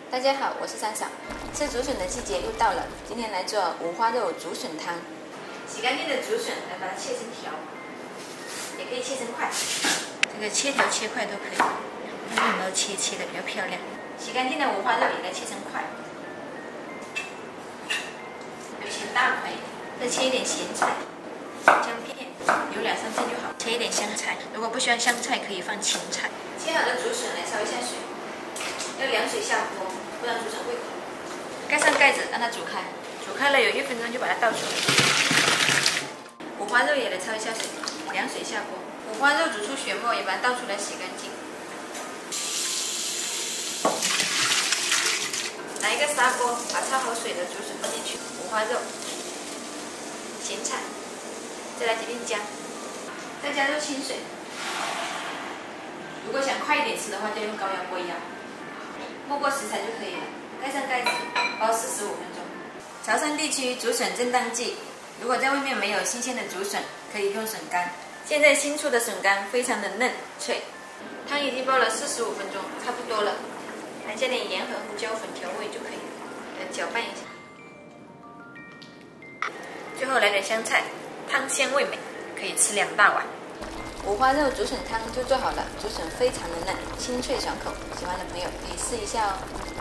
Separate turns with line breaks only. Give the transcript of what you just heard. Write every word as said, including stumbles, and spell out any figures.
大家好，我是三嫂。吃竹笋的季节又到了，今天来做五花肉竹笋汤。洗干净的竹笋，来把它切成条，也可以切成块。这个切条切块都可以，用刀切切的比较漂亮。洗干净的五花肉也来切成块，有切大块一点。再切一点咸菜、姜片，有两三片就好。切一点香菜，如果不喜欢香菜，可以放芹菜。切好的竹笋来烧一下水，要凉水下锅。不然竹笋会苦。盖上盖子，让它煮开。煮开了有一分钟就把它倒出来。五花肉也来焯一下水，凉水下锅。五花肉煮出血沫，也把它倒出来洗干净。拿一个砂锅，把焯好水的竹笋放进去，五花肉、咸菜，再来几片姜，再加入清水。如果想快一点吃的话，就用高压锅压。没过食材就可以了，盖上盖子，煲四十五分钟。潮汕地区竹笋正当季，如果在外面没有新鲜的竹笋，可以用笋干。现在新出的笋干非常的嫩脆。汤已经煲了四十五分钟，差不多了，还加点盐和胡椒粉调味就可以了，来搅拌一下。最后来点香菜，汤鲜味美，可以吃两大碗。五花肉竹笋汤就做好了，竹笋非常的嫩，清脆爽口，喜欢的朋友可以试一下哦。